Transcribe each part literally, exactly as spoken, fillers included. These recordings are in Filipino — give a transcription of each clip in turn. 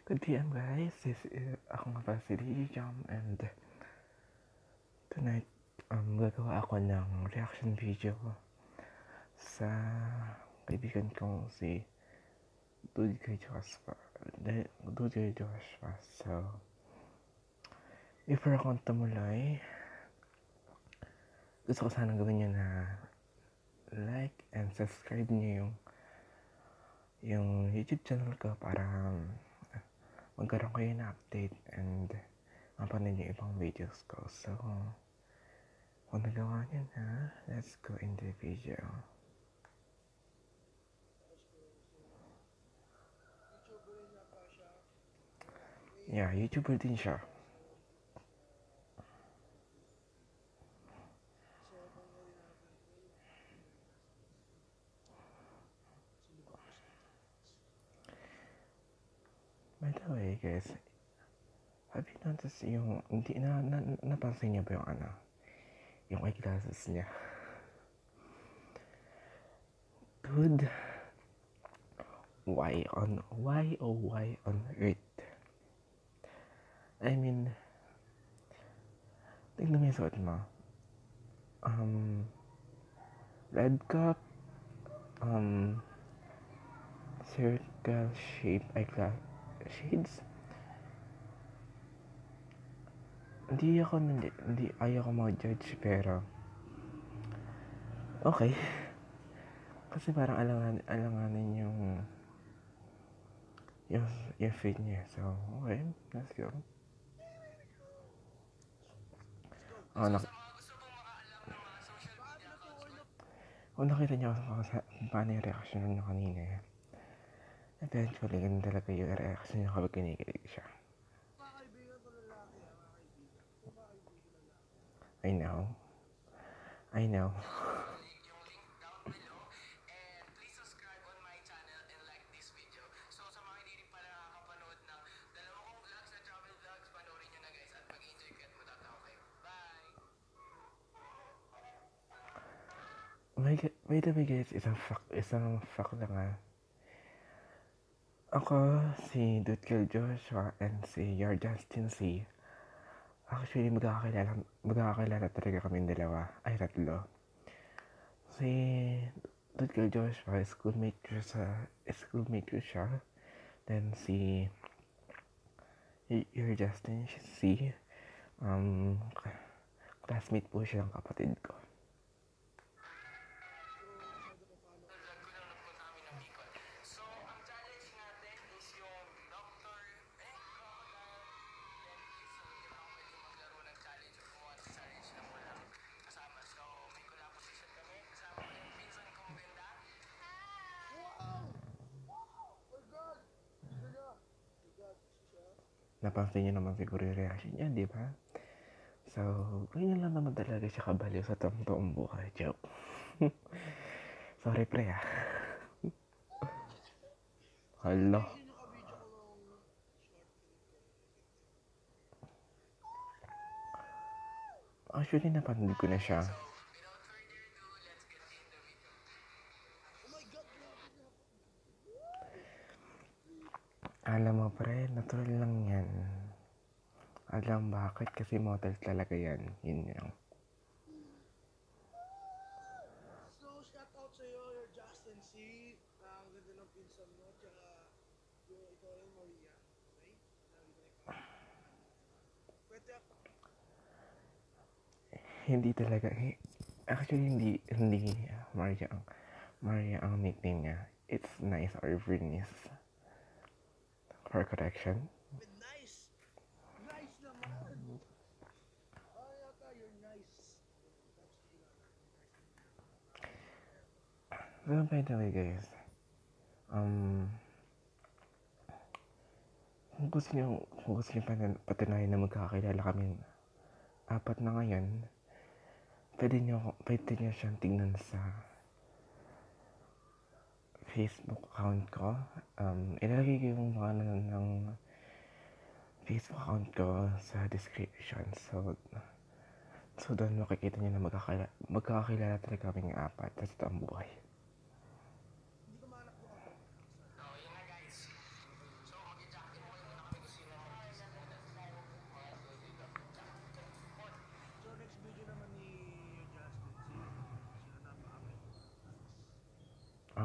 Good P M guys, this is, ako nga pala si D J Jam, and tonight um, gagawa ako ng reaction video sa kaibigan kong si Dude Kay Joshua. Dude Kay Joshua. So, before akong tumuloy, gusto ko sana gawin nyo na like and subscribe nyo yung yung YouTube channel ko para magkaroon kayo na update and mapanood yung ibang videos ko. So, kung nagawa nyo na, let's go into the video. Yeah, YouTuber din siya. By the way, guys, have you noticed yung, hindi na, na, napansin niyo ba yung ano, yung eyeglasses niya? Dude, why on, why oh why on earth? I mean, tignan mo yung suot mo. Um, red cup, um, circle shape eyeglass shades. Hindi ako, hindi, hindi ayaw ko mag-judge, pero okay. Kasi parang alangan, alanganin yung yung, yung fit niya. So, okay, let's go. Oh, nak oh, nakita niyo ako sa paano yung reaction niyo kanina. Eventually, ganun talaga yung reaction niya kapag kinikilig siya. I know. I know. May, by the way guys, isang fact, isang fact lang ha. Ako, si Dude Kay Joshua, and si Your Justin C. Actually, magkakakilala, magkakakilala talaga kami dalawa. Ay, tatlo. Si Dude Kay Joshua, schoolmate ko sa, schoolmate ko siya. Then si Your Justin C. Um, classmate po siya ng kapatid ko. Napansin niyo naman siguro yung reaction niya, di ba? So, ganyan lang naman talaga siya kabaliw sa toong buhay. Joke. Sorry, pre, ah. Hala. Actually, napanood ko na siya. Alam mo, pre, natural lang yan. Alam bakit? Kasi model talaga yan. Yun yung. So, shout out sa'yo, Your Justin C. Ang ganda ng pinsan mo, tsaka yung ikaw yung Maria. Okay? Pwede ako. Hindi talaga. Actually, hindi, hindi Maria ang, Maria ang nickname niya. It's nice or Vernice. For correction. Nice! Nice naman! Ay, yata, you're nice. So, by the way, guys, um, kung gusto nyo, kung gusto nyo patinayan na magkakilala kami apat na ngayon, pwede nyo, pwede nyo siyang tingnan sa Facebook account ko. Um, ilalagay ko yung mga ng, ng Facebook account ko sa description. So, so doon makikita nyo na magkakilala, magkakilala talaga kami ng apat sa toong buhay.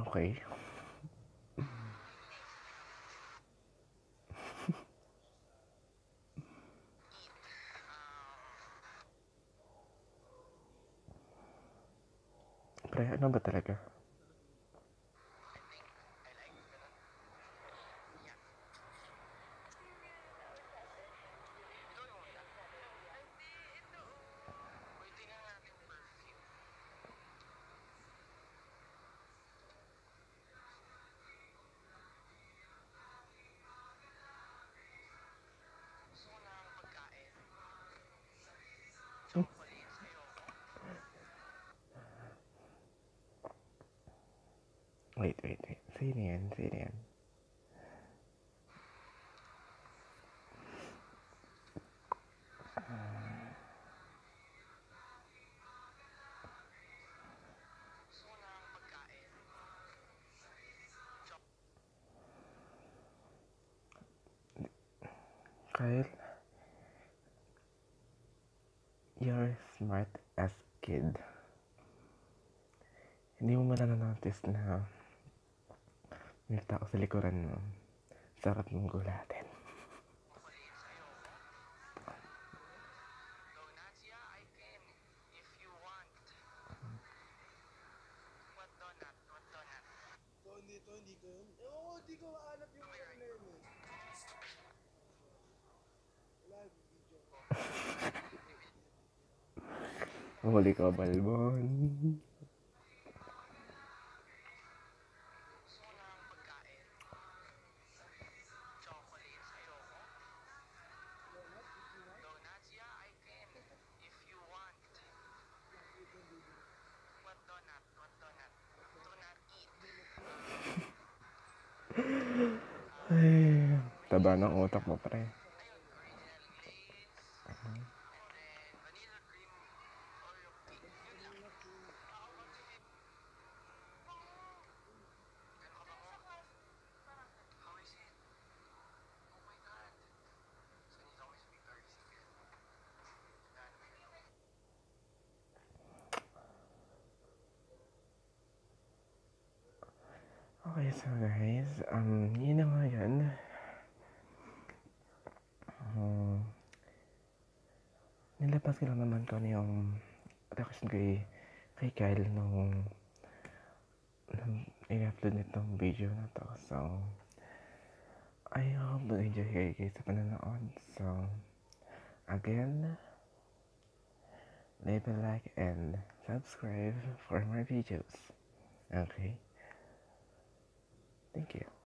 Okay. Pre, ano ba talaga? Wait, wait, wait. Sino yan? Sino yan? Kyle, you're smart as kid. Hindi mo man na-notice na may tao sa likuran mo. Sarap mong gulatin. Ito, hindi to, hindi ko yun. Eh, oo, hindi ko mahanap yung ano na yun eh. Wala, video ko. Huli ka, Balbon. Ay, taba ng utak mo, pre. Okay, so guys, um, yun na nga yan. Um, nilabas ko lang naman ko ano yung reaction kay, kay Kyle nung, nung i-upload nitong video na to. So, I hope you enjoy kayo guys sa pananood. So, again, leave a like and subscribe for more videos. Okay? Thank you.